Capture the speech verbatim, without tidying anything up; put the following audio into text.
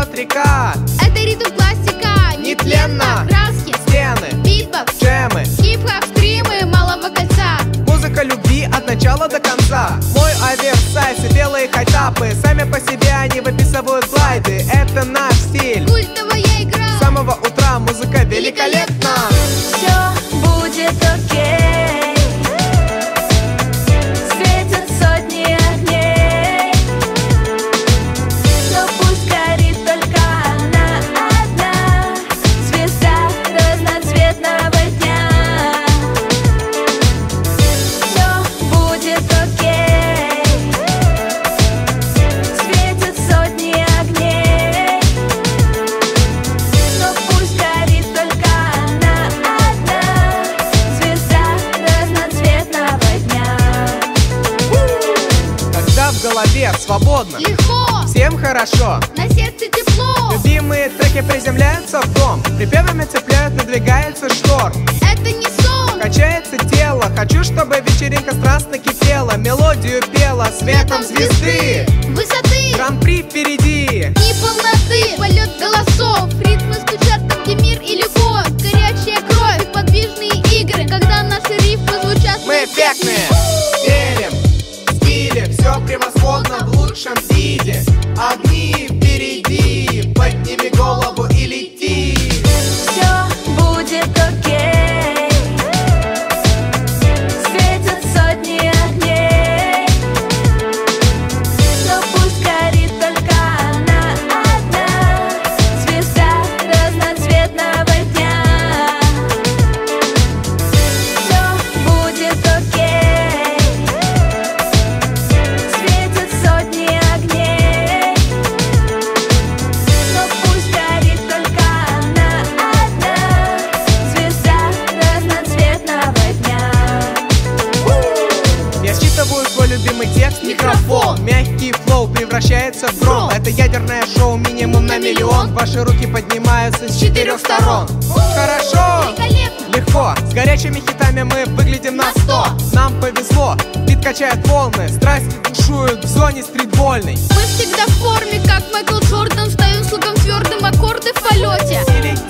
течет река. Это ритм классика, нетленно. Краски, стены, битбокс, джемы, хип-хоп, стримы малого кольца. Музыка любви от начала до конца. Мой оверсайз и белые хайтапы, сами по себе они выписывают глайды. Это наш стиль, Культовая игра. с самого утра музыка великолепна. Все будет окей. Светят сотни огней, но пусть горит только она одна, звезда разноцветного дня. Все будет окей. Светят сотни огней, но пусть горит только она одна, звезда разноцветного дня. Когда в голове свободно, Легко, всем хорошо. на сердце тепло. Любимые треки приземляются в дом, припевами цепляют, надвигается шторм. Это не сон, Качается тело, хочу, чтобы вечеринка страстно кипела. Мелодию пела светом звезды. высоты, Гран-при впереди. и полноты, полет голосов. Ритмы стучат там, где мир и любовь. Горячая кровь, подвижные игры. Когда наши рифмы звучат, Мы эффектные, верим в стиле, все превосходно в лучшем виде. Огни впереди, подними голову и лети. Все будет окей. Светят сотни огней, но пусть горит только она одна, звезда разноцветного дня. Все будет окей. Светят сотни огней, но пусть горит только она одна, звезда разноцветного дня. Я считываю свой любимый текст, микрофон. Мягкий флоу превращается в гром. Это ядерное шоу минимум на миллион. Ваши руки поднимаются с четырех сторон. Хорошо, великолепно. легко. С горячими хитами мы выглядим на сто. Нам повезло, бит качает волны. Страсть бушует в зоне стритбольной. Мы всегда в форме, как Майкл Джордан. Ставим слогом твердым аккорды в полете. И летим